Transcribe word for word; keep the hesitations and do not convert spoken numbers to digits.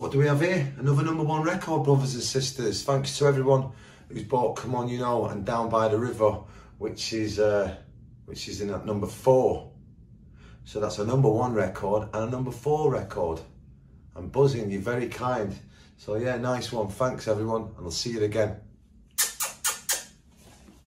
what do we have here? Another number one record, brothers and sisters. Thanks to everyone who's bought Come On You Know and Down by the River, which is uh, which is in at number four. So that's a number one record and a number four record. I'm buzzing, you're very kind. So yeah, nice one. Thanks everyone, and I'll see you again.